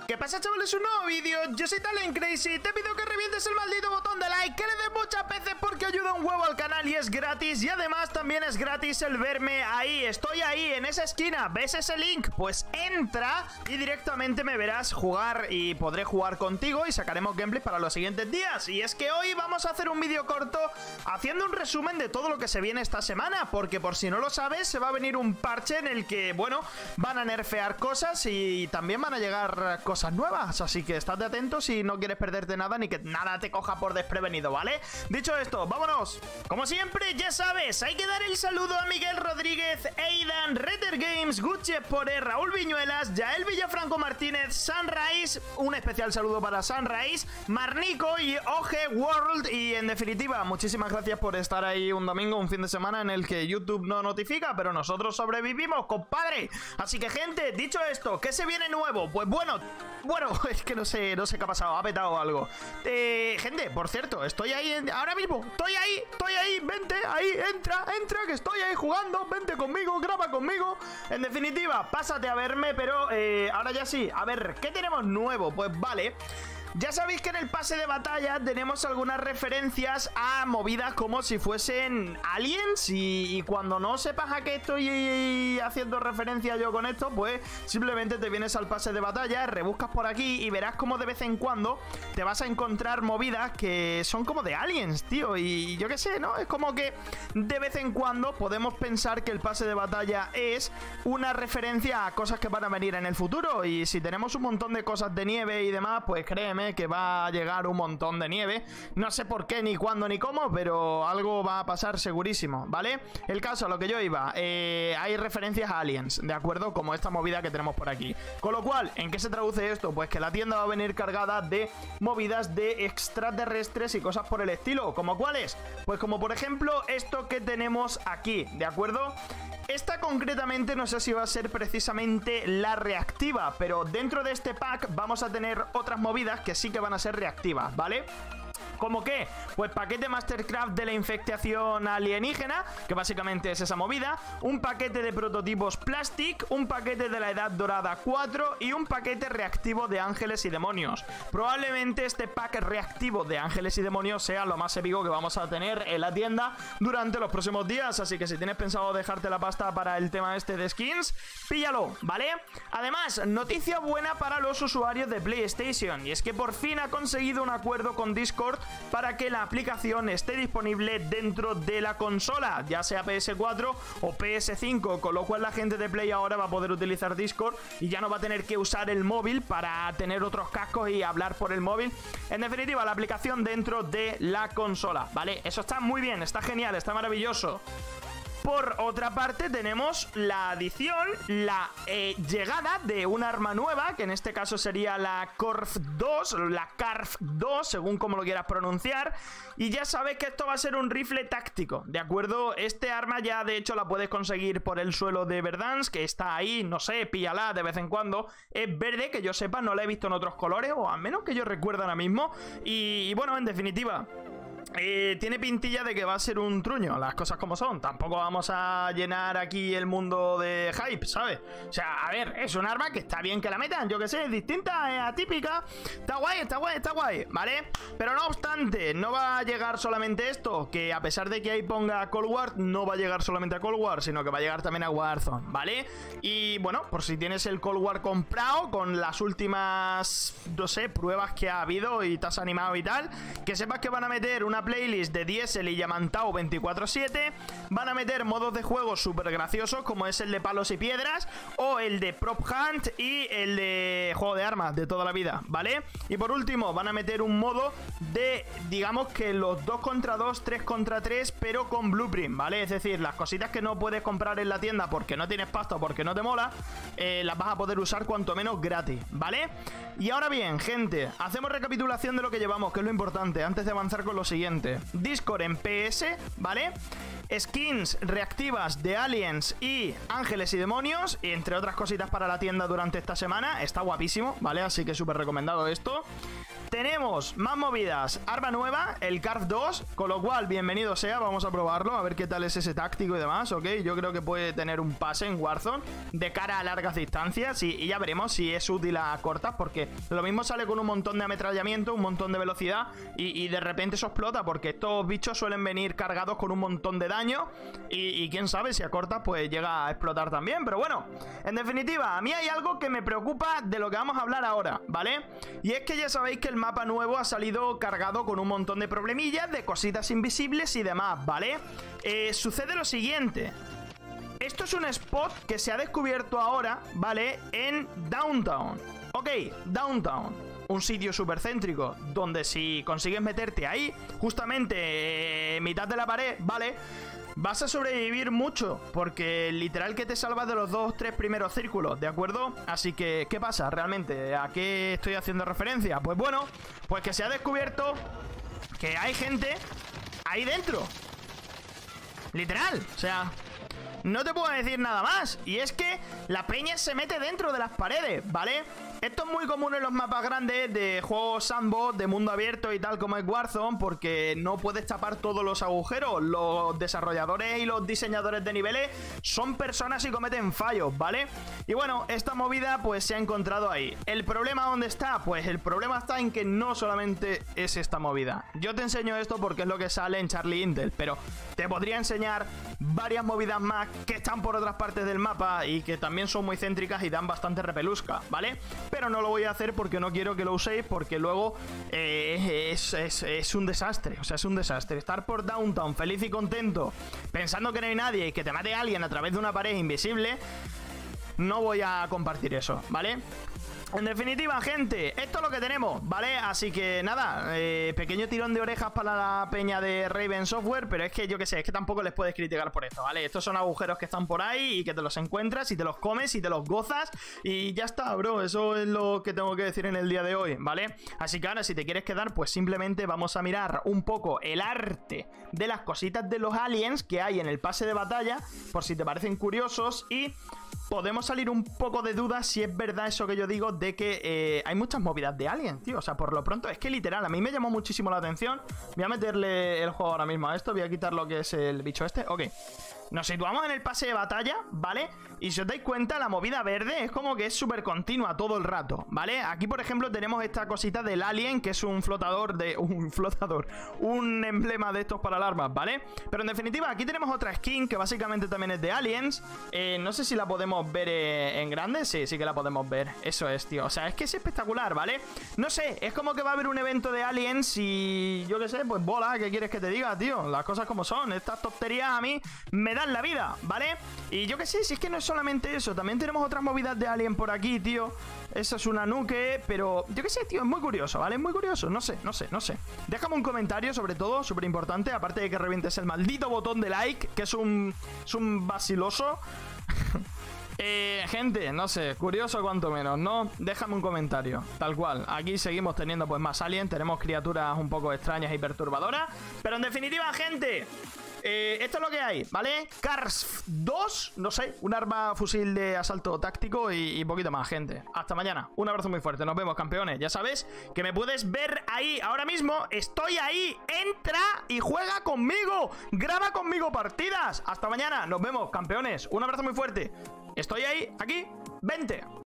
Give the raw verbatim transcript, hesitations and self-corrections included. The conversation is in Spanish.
¿Qué pasa, chavales? Un nuevo vídeo. Yo soy Talencrazy. Te pido que revientes el maldito botón de like, que le des muchas veces porque ayuda un huevo al canal y es gratis. Y además también es gratis el verme ahí. Estoy ahí, en esa esquina. ¿Ves ese link? Pues entra y directamente me verás jugar y podré jugar contigo y sacaremos gameplay para los siguientes días. Y es que hoy vamos a hacer un vídeo corto haciendo un resumen de todo lo que se viene esta semana, porque por si no lo sabes, se va a venir un parche en el que, bueno, van a nerfear cosas y también van a llegar cosas nuevas, así que estate atento si no quieres perderte nada ni que nada te coja por desprevenido, ¿vale? Dicho esto, vámonos. Como siempre, ya sabes, hay que dar el saludo a Miguel Rodríguez, Aidan, Retter Games, Gucci Pore, Raúl Viñuelas, Yael Villafranco Martínez, Sunrise, un especial saludo para Sunrise, Marnico y O G World. Y en definitiva, muchísimas gracias por estar ahí un domingo, un fin de semana en el que YouTube no notifica, pero nosotros sobrevivimos, compadre. Así que, gente, dicho esto, ¿qué se viene nuevo? Pues bueno, bueno, es que no sé, no sé qué ha pasado, ha petado algo. Eh, gente, por cierto, estoy ahí en, ahora mismo, estoy ahí, estoy ahí, vente, ahí, entra, entra, que estoy ahí jugando, vente conmigo, graba conmigo. En definitiva, pásate a verme, pero eh, ahora ya sí, a ver, ¿qué tenemos nuevo? Pues vale. Ya sabéis que en el pase de batalla tenemos algunas referencias a movidas como si fuesen aliens y, y cuando no sepas a qué estoy haciendo referencia yo con esto, pues simplemente te vienes al pase de batalla, rebuscas por aquí y verás como de vez en cuando te vas a encontrar movidas que son como de aliens, tío, y yo qué sé, ¿no? Es como que de vez en cuando podemos pensar que el pase de batalla es una referencia a cosas que van a venir en el futuro, y si tenemos un montón de cosas de nieve y demás, pues créeme que va a llegar un montón de nieve. No sé por qué, ni cuándo, ni cómo, pero algo va a pasar segurísimo, ¿vale? El caso, a lo que yo iba, eh, hay referencias a aliens, ¿de acuerdo? Como esta movida que tenemos por aquí. Con lo cual, ¿en qué se traduce esto? Pues que la tienda va a venir cargada de movidas de extraterrestres y cosas por el estilo. ¿Como cuáles? Pues como por ejemplo esto que tenemos aquí, ¿de acuerdo? Esta concretamente no sé si va a ser precisamente la reactiva, pero dentro de este pack vamos a tener otras movidas que sí que van a ser reactivas, ¿vale? ¿Cómo qué? Pues paquete Mastercraft de la infectación alienígena, que básicamente es esa movida, un paquete de prototipos Plastic, un paquete de la Edad Dorada cuatro y un paquete reactivo de ángeles y demonios. Probablemente este pack reactivo de ángeles y demonios sea lo más épico que vamos a tener en la tienda durante los próximos días, así que si tienes pensado dejarte la pasta para el tema este de skins, píllalo, ¿vale? Además, noticia buena para los usuarios de PlayStation, y es que por fin ha conseguido un acuerdo con Discord para que la aplicación esté disponible dentro de la consola, ya sea P S cuatro o P S cinco, con lo cual la gente de Play ahora va a poder utilizar Discord y ya no va a tener que usar el móvil para tener otros cascos y hablar por el móvil. En definitiva, la aplicación dentro de la consola, ¿vale? Eso está muy bien, está genial, está maravilloso. Por otra parte tenemos la adición, la eh, llegada de un arma nueva, que en este caso sería la Corf dos, la Carf dos, según como lo quieras pronunciar. Y ya sabes que esto va a ser un rifle táctico, ¿de acuerdo? Este arma ya de hecho la puedes conseguir por el suelo de Verdansk, que está ahí, no sé, píllala de vez en cuando. Es verde, que yo sepa, no la he visto en otros colores, o al menos que yo recuerdo ahora mismo. Y, y bueno, en definitiva... Eh, tiene pintilla de que va a ser un truño, las cosas como son. Tampoco vamos a llenar aquí el mundo de hype, ¿sabes? O sea, a ver, es un arma que está bien que la metan, yo que sé, es distinta, es atípica. Está guay, está guay, está guay, ¿vale? Pero no obstante, no va a llegar solamente esto, que a pesar de que ahí ponga Cold War, no va a llegar solamente a Cold War, sino que va a llegar también a Warzone, ¿vale? Y bueno, por si tienes el Cold War comprado con las últimas, no sé, pruebas que ha habido y te has animado y tal, que sepas que van a meter una playlist de Diesel y Yamantau veinticuatro siete. Van a meter modos de juego súper graciosos, como es el de palos y piedras, o el de Prop Hunt y el de juego de armas de toda la vida, ¿vale? Y por último van a meter un modo de, digamos que los dos contra dos, tres contra tres, pero con blueprint, ¿vale? Es decir, las cositas que no puedes comprar en la tienda porque no tienes pasta o porque no te mola, eh, las vas a poder usar cuanto menos gratis, ¿vale? Y ahora bien, gente, hacemos recapitulación de lo que llevamos, que es lo importante, antes de avanzar con lo siguiente. Discord en P S, ¿vale? Skins reactivas de aliens y ángeles y demonios, y entre otras cositas para la tienda durante esta semana. Está guapísimo, ¿vale? Así que súper recomendado esto. tenemos más movidas. Arma nueva, el Carf dos, con lo cual, bienvenido sea, vamos a probarlo, a ver qué tal es ese táctico y demás, ¿ok? Yo creo que puede tener un pase en Warzone de cara a largas distancias y, y ya veremos si es útil a cortas, porque lo mismo sale con un montón de ametrallamiento, un montón de velocidad y, y de repente eso explota, porque estos bichos suelen venir cargados con un montón de daño y, y quién sabe si a cortas pues llega a explotar también, pero bueno, en definitiva, a mí hay algo que me preocupa de lo que vamos a hablar ahora, ¿vale? Y es que ya sabéis que el mapa nuevo ha salido cargado con un montón de problemillas, de cositas invisibles y demás, ¿vale? Eh, sucede lo siguiente. Esto es un spot que se ha descubierto ahora, ¿vale? En Downtown. Ok, Downtown. Un sitio súper céntrico, donde si consigues meterte ahí, justamente en mitad de la pared, ¿vale? Vas a sobrevivir mucho, porque literal que te salvas de los dos, tres primeros círculos, ¿de acuerdo? Así que, ¿qué pasa realmente? ¿A qué estoy haciendo referencia? Pues bueno, pues que se ha descubierto que hay gente ahí dentro. Literal, o sea, no te puedo decir nada más. Y es que la peña se mete dentro de las paredes, ¿vale? Esto es muy común en los mapas grandes de juegos sandbox, de mundo abierto y tal como es Warzone, porque no puedes tapar todos los agujeros. Los desarrolladores y los diseñadores de niveles son personas y cometen fallos, ¿vale? Y bueno, esta movida pues se ha encontrado ahí. ¿El problema dónde está? Pues el problema está en que no solamente es esta movida. Yo te enseño esto porque es lo que sale en Charlie Intel, pero te podría enseñar varias movidas más que están por otras partes del mapa y que también son muy céntricas y dan bastante repelusca, ¿vale? Pero no lo voy a hacer porque no quiero que lo uséis, porque luego eh, es, es, es un desastre. O sea, es un desastre. Estar por Downtown feliz y contento, pensando que no hay nadie y que te mate alguien a través de una pared invisible, no voy a compartir eso, ¿vale? En definitiva, gente, esto es lo que tenemos, ¿vale? Así que nada, eh, pequeño tirón de orejas para la peña de Raven Software, pero es que yo que sé, es que tampoco les puedes criticar por esto, ¿vale? Estos son agujeros que están por ahí y que te los encuentras y te los comes y te los gozas y ya está, bro, eso es lo que tengo que decir en el día de hoy, ¿vale? Así que ahora, si te quieres quedar, pues simplemente vamos a mirar un poco el arte de las cositas de los aliens que hay en el pase de batalla, por si te parecen curiosos, y podemos salir un poco de dudas si es verdad eso que yo digo de que eh, hay muchas movidas de aliens, tío. O sea, por lo pronto, es que literal, a mí me llamó muchísimo la atención. Voy a meterle el juego ahora mismo a esto. Voy a quitar lo que es el bicho este. Ok. Nos situamos en el pase de batalla, ¿vale? Y si os dais cuenta, la movida verde es como que es súper continua todo el rato, ¿vale? Aquí, por ejemplo, tenemos esta cosita del alien, que es un flotador de... Un flotador. Un emblema de estos para alarmas, ¿vale? Pero en definitiva, aquí tenemos otra skin que básicamente también es de aliens. Eh, no sé si la podemos ver eh, en grande. Sí, sí que la podemos ver. Eso es, tío. O sea, es que es espectacular, ¿vale? No sé, es como que va a haber un evento de aliens y... yo qué sé, pues bola, ¿qué quieres que te diga, tío? Las cosas como son. Estas tonterías a mí me dan la vida, ¿vale? Y yo que sé, si es que no es solamente eso, también tenemos otras movidas de alien por aquí, tío. Eso es una nuke, pero yo que sé, tío, es muy curioso, ¿vale? Es muy curioso, no sé, no sé, no sé. Déjame un comentario, sobre todo, súper importante, aparte de que revientes el maldito botón de like, que es un, es un vaciloso. Eh, gente, no sé, curioso cuanto menos, ¿no? Déjame un comentario, tal cual. Aquí seguimos teniendo pues más aliens, tenemos criaturas un poco extrañas y perturbadoras, pero en definitiva, gente, eh, esto es lo que hay, ¿vale? Carf dos, no sé, un arma fusil de asalto táctico y, y poquito más, gente. Hasta mañana, un abrazo muy fuerte, nos vemos, campeones. Ya sabes que me puedes ver ahí, ahora mismo estoy ahí. Entra y juega conmigo, graba conmigo partidas. Hasta mañana, nos vemos, campeones, un abrazo muy fuerte. Estoy ahí, aquí, vente.